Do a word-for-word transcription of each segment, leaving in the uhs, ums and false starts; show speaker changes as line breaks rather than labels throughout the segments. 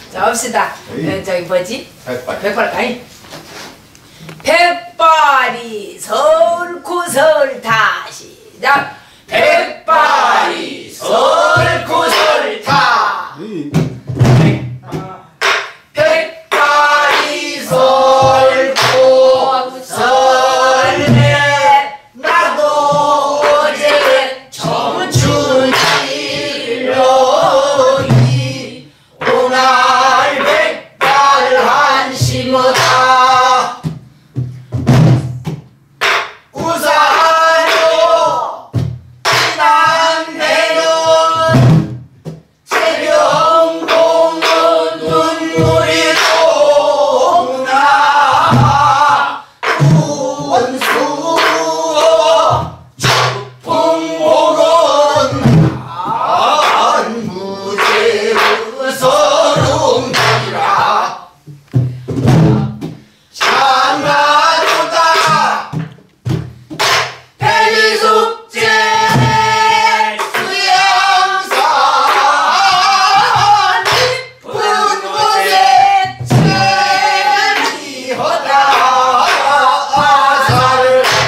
자, 봅시다. 에, 저기 뭐지?
백발.
백발 아니. 백발이 설구설 다시. 자,
백발이 설구설타. 백발이 설구설네. 나도 어제 청춘일러니 오날 백발 한심하다. 우사요 지난 해는 새벽공은 눈물이 도나 원수 풍목은 안무제의 서름이라 장하도다 백이숙제 수양산 깊은 곳에 체리하다 아사를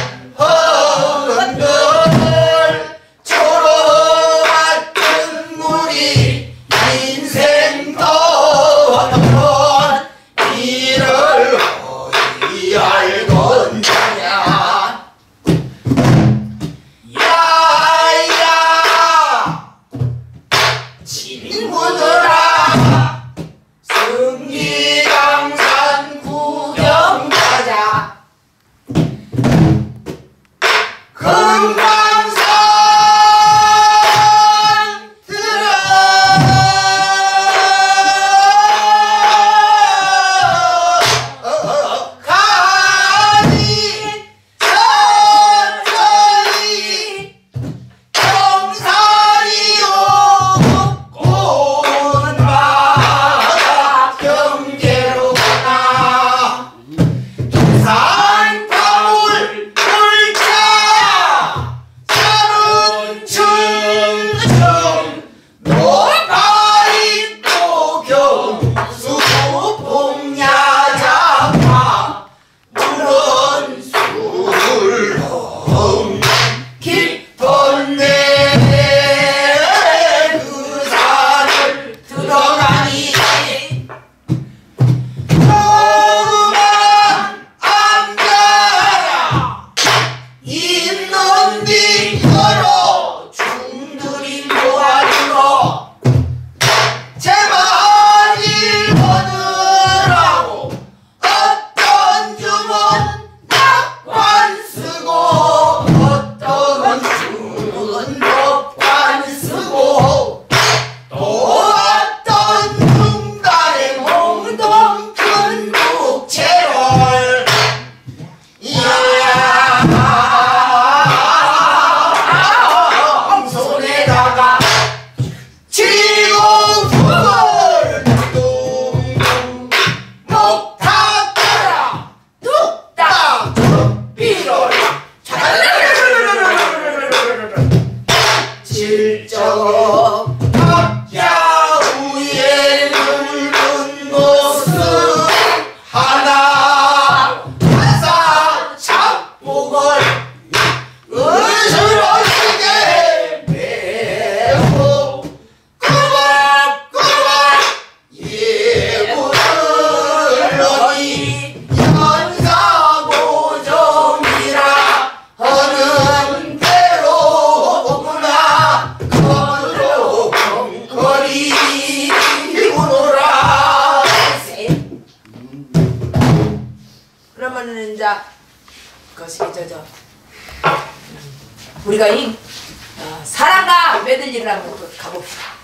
흔들 초록 같은 물이 인생 떠나면 이를 어디 알건 자냐. 야야 친구들아 승리강산 구경 가자. 금강산 들어 가니 천천히 경사리요 꽃바다 경계로 가나. 산타올 물자 산은 층층 노파리 또 경수 봄야자파 물은 술렁 깊은 내그 산을 들어가니 조그만 암자라 있는 뒤로 중들이 모아주러 제발 읽어두라고 어떤 주문 낙관 쓰고 어떤 주문 법관 쓰고 또 어떤 중단에 몽동 큰 북채를 야 손에다가 지옥불을 둥둥 목탁하라 뚝딱 뚝비로라 질적 각자 위에 늙은 모습 하나 하사 잡복을 으스러지게 매고 꾸벅꾸벅 예부들러니 연사고정이라 하는 대로구나. 거로 벙커리우노라.
그러면은 이제 그것이 저저 우리가 이 어, 사랑과 메들리를 한번 가봅시다.